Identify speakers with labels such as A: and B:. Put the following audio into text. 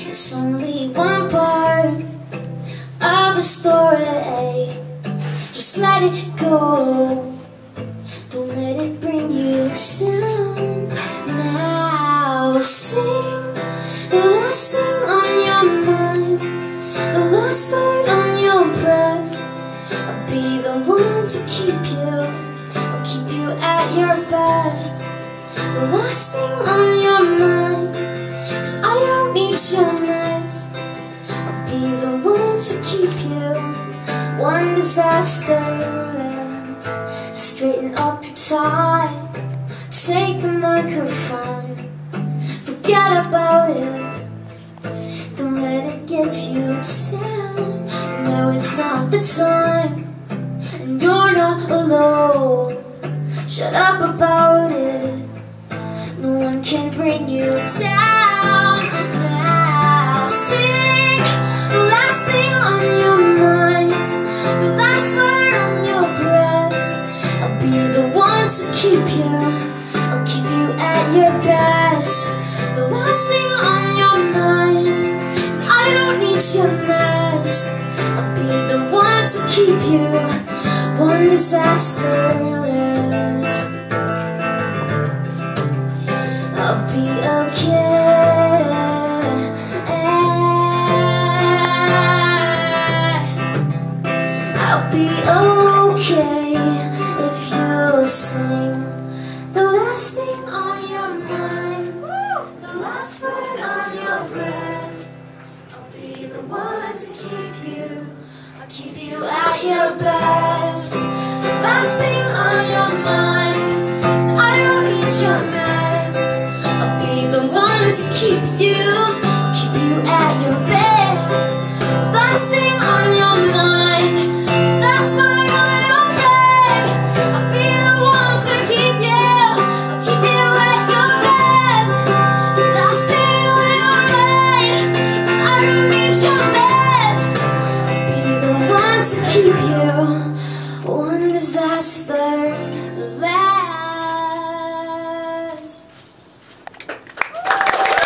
A: It's only one part of the story. Just let it go. Don't let it bring you down. Now sing the last thing on your mind, the last word on your breath. I'll be the one to keep you, I'll keep you at your best. The last thing on your mind, 'cause I don't need your mess. I'll be the one to keep you. One disaster less. Straighten up your tie, take the microphone, forget about it. Don't let it get you down. Now it's not the time, and you're not alone. Shut up about it. No one can bring you down. Now sing the last thing on your mind, the last word on your breath. I'll be the one to keep you, I'll keep you at your best. The last thing on your mind, 'cause I don't need your mess. I'll be the one to keep you, one disaster less. I'll be okay. I'll be okay if you sing the last thing on your mind, the last word on your breath. I'll be the one to keep you, I'll keep you at your best. The last thing on your mind, 'cause I don't need your mess. I'll be the one to keep you.